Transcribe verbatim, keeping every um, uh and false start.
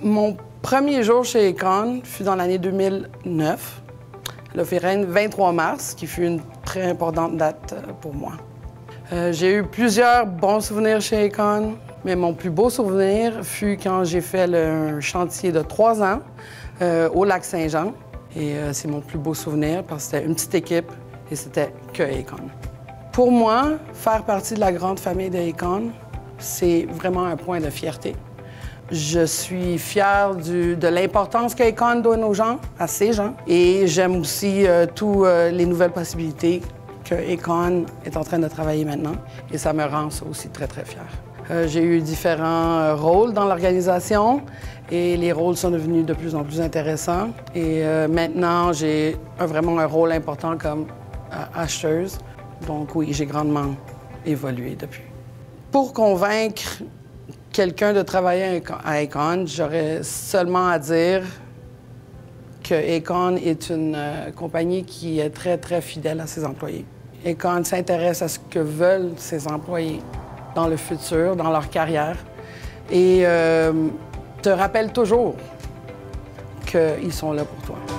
Mon premier jour chez Aecon fut dans l'année deux mille neuf, le vingt-trois mars, qui fut une très importante date pour moi. Euh, j'ai eu plusieurs bons souvenirs chez Aecon, mais mon plus beau souvenir fut quand j'ai fait le, un chantier de trois ans euh, au Lac-Saint-Jean. Et euh, c'est mon plus beau souvenir parce que c'était une petite équipe et c'était que Aecon. Pour moi, faire partie de la grande famille de Aecon, c'est vraiment un point de fierté. Je suis fière du, de l'importance qu'Aecon donne aux gens, à ces gens. Et j'aime aussi euh, toutes euh, les nouvelles possibilités que Aecon est en train de travailler maintenant. Et ça me rend ça aussi très, très fière. Euh, j'ai eu différents euh, rôles dans l'organisation et les rôles sont devenus de plus en plus intéressants. Et euh, maintenant, j'ai vraiment un rôle important comme euh, acheteuse. Donc oui, j'ai grandement évolué depuis. Pour convaincre quelqu'un de travailler à Aecon, j'aurais seulement à dire que Aecon est une euh, compagnie qui est très, très fidèle à ses employés. Aecon s'intéresse à ce que veulent ses employés dans le futur, dans leur carrière, et euh, te rappelle toujours qu'ils sont là pour toi.